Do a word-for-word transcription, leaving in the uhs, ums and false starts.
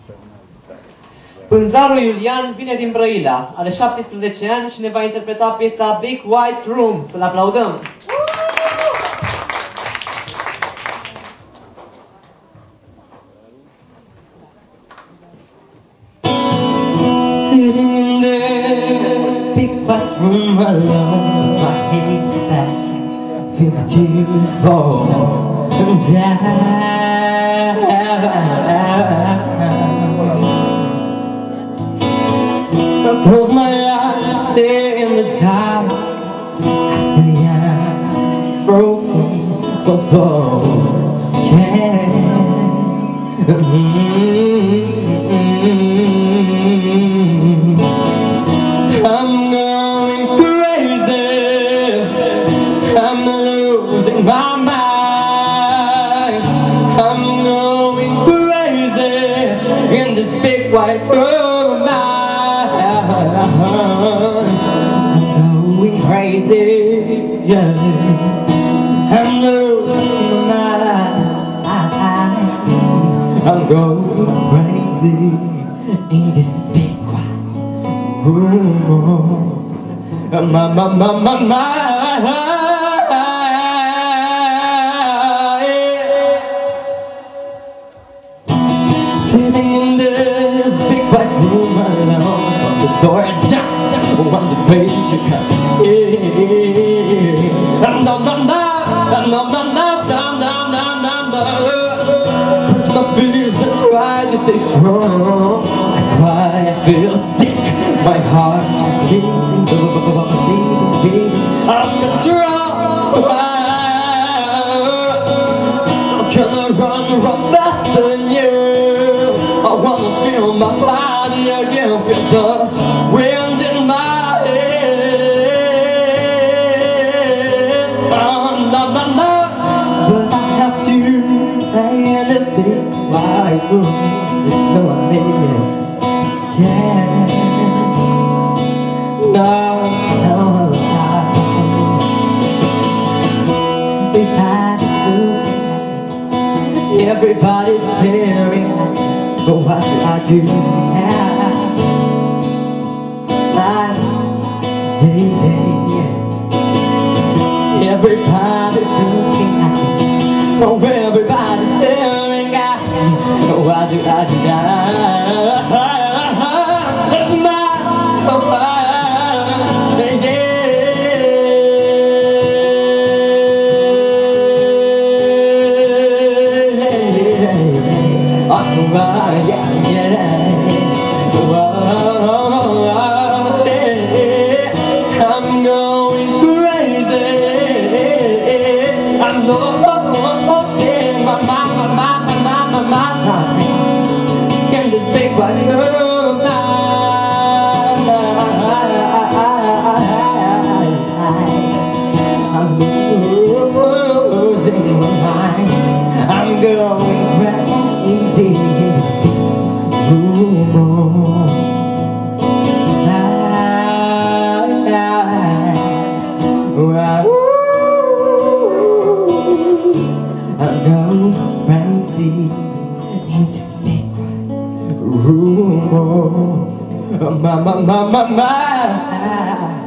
Pânzarul Iulian vine din Brăila, are șaptesprezece ani și ne va interpreta piesa Big White Room. Să-l aplaudăm! Sitting in this big white room alone, my head back, feel the tears fall down. I close my eyes to see in the dark, I am broken, so so scared. Mm-hmm. I'm going crazy, I'm losing my mind. I'm going crazy in this big white room of mine. I'm going crazy, yeah. I'm losing my mind. I'm going crazy in this big white room. My, my, my, my, my. Sitting in this big white room alone, close the door and jack, jack, on the page you come. Dum dum dum dum dum dum dum dum dum dum dum dum. Put my fears and try to stay strong. I cry, I feel sick, my heart is beating, beating, beating. I'm control. Can I run, run faster than you? I wanna feel my body again, feel the wind in my head. Oh, no, no, no. But I have to stay in this big white room. There's no one else can. No, no, no. We had to do. Everybody's staring at me, but what do I do now? Smile, hey, hey. Everybody's looking at me, oh, everybody's staring at me, but what do I do now? Smile, oh, hey, hey. Oh, yeah, yeah. Oh, yeah. I'm going crazy. I'm losing my mind, my mind, my mind, my mind. In this big white room of mine, I'm losing my mind. I'm going crazy. I'm going crazy in this big room. My, my, my, my, my.